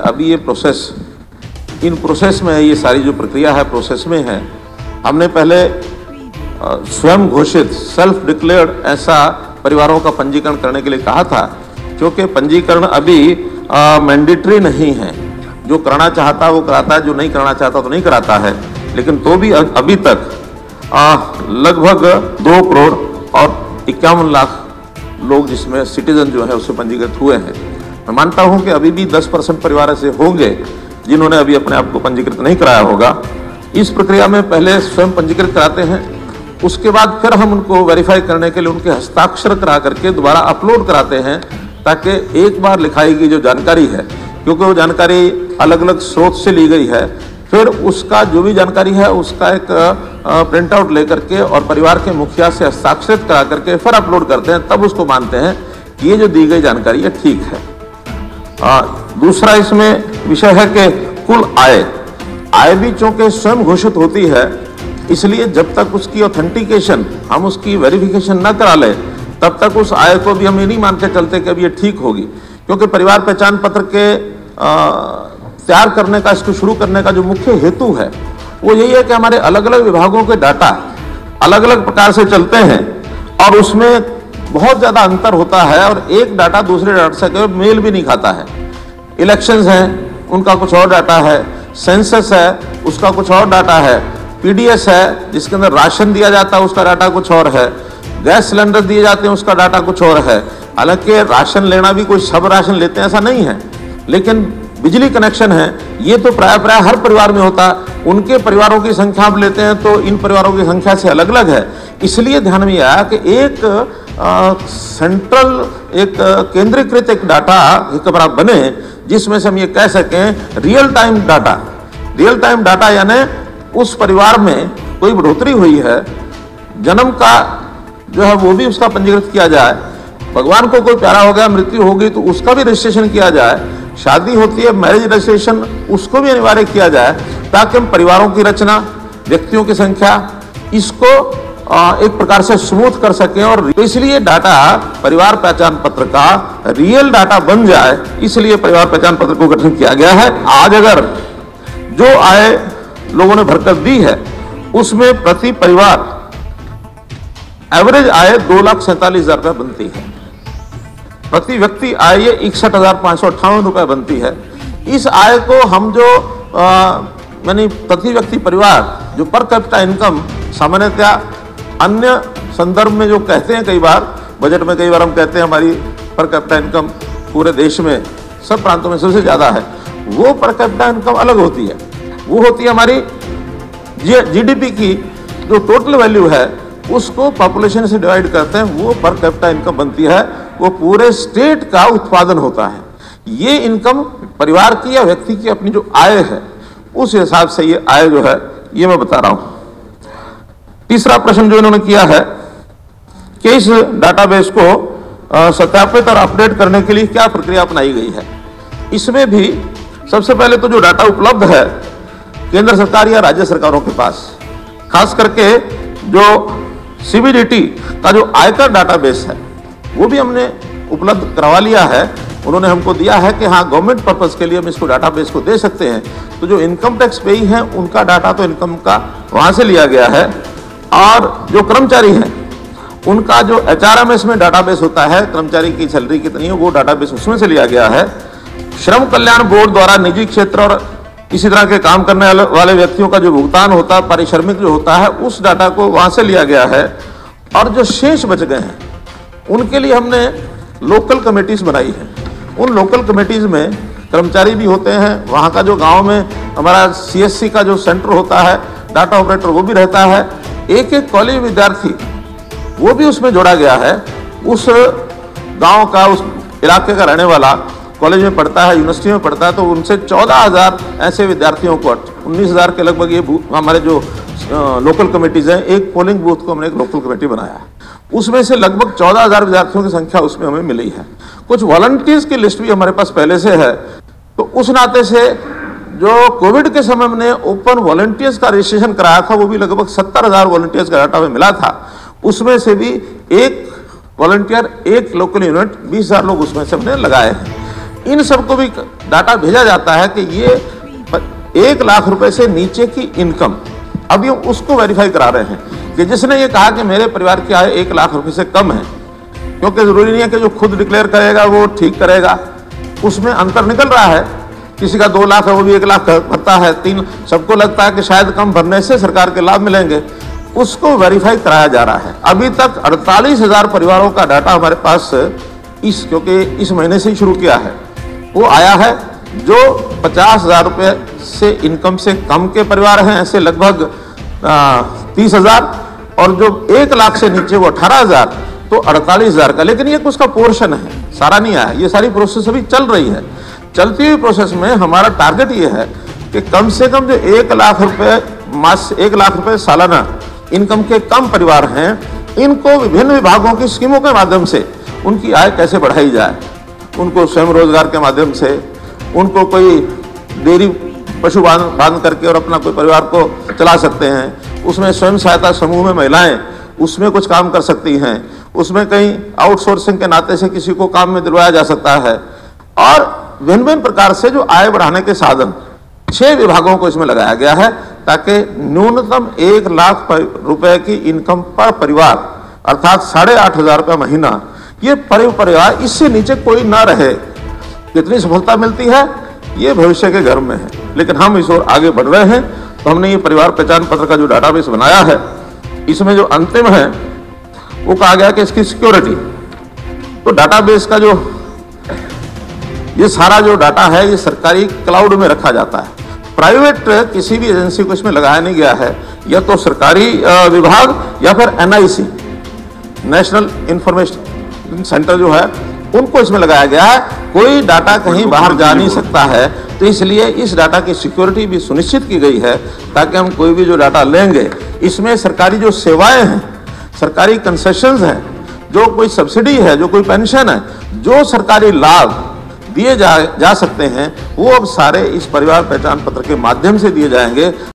अभी ये process, in process में ये सारी जो प्रक्रिया है प्रोसेस में है। हमने पहले स्वयं घोषित सेल्फ डिक्लेयर्ड ऐसा परिवारों का पंजीकरण करने के लिए कहा था, क्योंकि पंजीकरण अभी मैंडेटरी नहीं है। जो करना चाहता है वो कराता है, जो नहीं करना चाहता तो नहीं कराता है। लेकिन तो भी अभी तक लगभग 2 करोड़ और 51 लाख लोग जिसमें सिटीजन जो है उससे पंजीकृत हुए हैं। मैं मानता हूं कि अभी भी 10% परिवार ऐसे होंगे जिन्होंने अभी अपने आप को पंजीकृत नहीं कराया होगा। इस प्रक्रिया में पहले स्वयं पंजीकृत कराते हैं, उसके बाद फिर हम उनको वेरीफाई करने के लिए उनके हस्ताक्षर करा करके दोबारा अपलोड कराते हैं, ताकि एक बार लिखाई गई जो जानकारी है, क्योंकि वो जानकारी अलग अलग स्रोत से ली गई है, फिर उसका जो भी जानकारी है उसका एक प्रिंट आउट लेकर के और परिवार के मुखिया से हस्ताक्षरित करा करके फिर अपलोड करते हैं, तब उसको मानते हैं कि ये जो दी गई जानकारी है ठीक है। दूसरा इसमें विषय है कि कुल आय भी चूंकि स्वयं घोषित होती है, इसलिए जब तक उसकी ऑथेंटिकेशन, हम उसकी वेरिफिकेशन न करा लें, तब तक उस आय को भी हम ये नहीं मान के चलते कि अब ये ठीक होगी। क्योंकि परिवार पहचान पत्र के तैयार करने का, इसको शुरू करने का जो मुख्य हेतु है वो यही है कि हमारे अलग अलग विभागों के डाटा अलग अलग प्रकार से चलते हैं और उसमें बहुत ज़्यादा अंतर होता है और एक डाटा दूसरे डाटा से मेल भी नहीं खाता है। इलेक्शंस हैं, उनका कुछ और डाटा है, सेंसस है, उसका कुछ और डाटा है, पीडीएस है जिसके अंदर राशन दिया जाता है उसका डाटा कुछ और है, गैस सिलेंडर दिए जाते हैं उसका डाटा कुछ और है। हालांकि राशन लेना भी कोई सब राशन लेते हैं ऐसा नहीं है, लेकिन बिजली कनेक्शन है ये तो प्राय हर परिवार में होता है। उनके परिवारों की संख्या आप लेते हैं तो इन परिवारों की संख्या से अलग अलग है। इसलिए ध्यान में आया कि एक सेंट्रल, एक केंद्रीकृत एक डाटा एक बने, जिसमें से हम ये कह सकें रियल टाइम डाटा यानी उस परिवार में कोई बढ़ोतरी हुई है, जन्म का जो है वो भी उसका पंजीकृत किया जाए, भगवान को कोई प्यारा हो गया, मृत्यु हो गई तो उसका भी रजिस्ट्रेशन किया जाए, शादी होती है मैरिज रजिस्ट्रेशन उसको भी अनिवार्य किया जाए, ताकि हम परिवारों की रचना, व्यक्तियों की संख्या, इसको एक प्रकार से स्मूथ कर सकें। और इसलिए डाटा परिवार पहचान पत्र का रियल डाटा बन जाए, इसलिए परिवार पहचान पत्र को गठन किया गया है। आज अगर जो आय लोगों ने भरकर दी है उसमें प्रति परिवार एवरेज आय 2,47,000 रुपये बनती है, प्रति व्यक्ति आय 61,558 रुपये बनती है। इस आय को हम जो यानी प्रति व्यक्ति परिवार जो पर कैपिटा इनकम सामान्यतः अन्य संदर्भ में जो कहते हैं, कई बार बजट में कई बार हम कहते हैं हमारी पर कैपिटा इनकम पूरे देश में सब प्रांतों में सबसे ज़्यादा है, वो पर कैपिटा इनकम अलग होती है। वो होती है हमारी जीडीपी की जो टोटल वैल्यू है उसको पॉपुलेशन से डिवाइड करते हैं, वो पर कैपिटा इनकम बनती है, वो पूरे स्टेट का उत्पादन होता है। ये इनकम परिवार की या व्यक्ति की अपनी जो आय है उस हिसाब से ये आय जो है ये मैं बता रहा हूं। तीसरा प्रश्न जो इन्होंने किया है कि इस डाटाबेस को सत्यापित और अपडेट करने के लिए क्या प्रक्रिया अपनाई गई है। इसमें भी सबसे पहले तो जो डाटा उपलब्ध है केंद्र सरकार या राज्य सरकारों के पास, खास करके जो सीबीडीटी का जो आयकर डाटाबेस है वो भी हमने उपलब्ध करवा लिया है। उन्होंने हमको दिया है कि हाँ गवर्नमेंट पर्पस के लिए हम इसको डाटाबेस को दे सकते हैं। तो जो इनकम टैक्स पेई हैं उनका डाटा तो इनकम का वहाँ से लिया गया है, और जो कर्मचारी हैं उनका जो HRMS में डाटाबेस होता है, कर्मचारी की सैलरी कितनी है वो डाटाबेस उसमें से लिया गया है। श्रम कल्याण बोर्ड द्वारा निजी क्षेत्र और इसी तरह के काम करने वाले व्यक्तियों का जो भुगतान होता है, पारिश्रमिक जो होता है, उस डाटा को वहाँ से लिया गया है। और जो शेष बच गए हैं उनके लिए हमने लोकल कमेटीज बनाई है। उन लोकल कमेटीज में कर्मचारी भी होते हैं, वहाँ का जो गांव में हमारा CSC का जो सेंटर होता है, डाटा ऑपरेटर वो भी रहता है, एक एक कॉलेज विद्यार्थी वो भी उसमें जोड़ा गया है। उस गांव का, उस इलाके का रहने वाला कॉलेज में पढ़ता है, यूनिवर्सिटी में पढ़ता है, तो उनसे 14,000 ऐसे विद्यार्थियों को, 19,000 के लगभग ये हमारे जो लोकल कमेटीज हैं, एक पोलिंग बूथ को हमने एक लोकल कमेटी बनाया है। उसमें से लगभग 14,000 विद्यार्थियों की संख्या उसमें हमें मिली है। कुछ वॉलंटियर्स की लिस्ट भी हमारे पास पहले से है। तो उस नाते से जो कोविड के समय में ओपन वॉलंटियर्स का रजिस्ट्रेशन कराया था वो भी लगभग 70,000 वॉलंटियर्स का डाटा हमें मिला था। उसमें से भी एक वॉलंटियर, एक लोकल यूनिट, 20,000 लोग उसमें से हमने लगाए हैं। इन सबको भी डाटा भेजा जाता है कि ये 1 लाख रुपए से नीचे की इनकम, अब ये उसको वेरीफाई करा रहे हैं कि जिसने ये कहा कि मेरे परिवार की आय 1 लाख रुपए से कम है, क्योंकि जरूरी नहीं है कि जो खुद डिक्लेयर करेगा वो ठीक करेगा, उसमें अंतर निकल रहा है। किसी का 2 लाख है, वो भी 1 लाख भरता है, 3, सबको लगता है कि शायद कम भरने से सरकार के लाभ मिलेंगे, उसको वेरीफाई कराया जा रहा है। अभी तक 48,000 परिवारों का डाटा हमारे पास क्योंकि इस महीने से ही शुरू किया है, वो आया है। जो 50,000 रुपये से इनकम से कम के परिवार हैं, ऐसे लगभग 30,000, और जो 1 लाख से नीचे वो 18,000, तो 48,000 का। लेकिन ये उसका पोर्शन है, सारा नहीं आया। ये सारी प्रोसेस अभी चल रही है। चलती हुई प्रोसेस में हमारा टारगेट ये है कि कम से कम जो 1 लाख रुपये 1 लाख रुपये सालाना इनकम के कम परिवार हैं, इनको विभिन्न विभागों की स्कीमों के माध्यम से उनकी आय कैसे बढ़ाई जाए। उनको स्वयं रोजगार के माध्यम से, उनको कोई डेयरी पशु बांध करके और अपना कोई परिवार को चला सकते हैं। उसमें स्वयं सहायता समूह में महिलाएं उसमें कुछ काम कर सकती हैं। उसमें कहीं आउटसोर्सिंग के नाते से किसी को काम में दिलवाया जा सकता है। और भिन्न भिन्न प्रकार से जो आय बढ़ाने के साधन 6 विभागों को इसमें लगाया गया है, ताकि न्यूनतम 1 लाख रुपए की इनकम पर परिवार, अर्थात 8,500 रुपये महीना, ये परिवार, इससे नीचे कोई ना रहे। कितनी सफलता मिलती है ये भविष्य के घर में है, लेकिन हम इस ओर आगे बढ़ रहे हैं। तो हमने ये परिवार पहचान पत्र का जो डाटाबेस बनाया है, इसमें जो अंतिम है वो कहा गया कि इसकी सिक्योरिटी, तो डाटाबेस का जो ये सारा जो डाटा है ये सरकारी क्लाउड में रखा जाता है। प्राइवेट किसी भी एजेंसी को इसमें लगाया नहीं गया है, या तो सरकारी विभाग या फिर NIC, नेशनल इंफॉर्मेशन सेंटर जो है, उनको इसमें लगाया गया है। कोई डाटा कहीं बाहर जा नहीं सकता है, तो इसलिए इस डाटा की सिक्योरिटी भी सुनिश्चित की गई है, ताकि हम कोई भी जो डाटा लेंगे, इसमें सरकारी जो सेवाएं हैं, सरकारी कंसेशंस हैं, जो कोई सब्सिडी है, जो कोई पेंशन है, जो सरकारी लाभ दिए जा सकते हैं, वो अब सारे इस परिवार पहचान पत्र के माध्यम से दिए जाएंगे।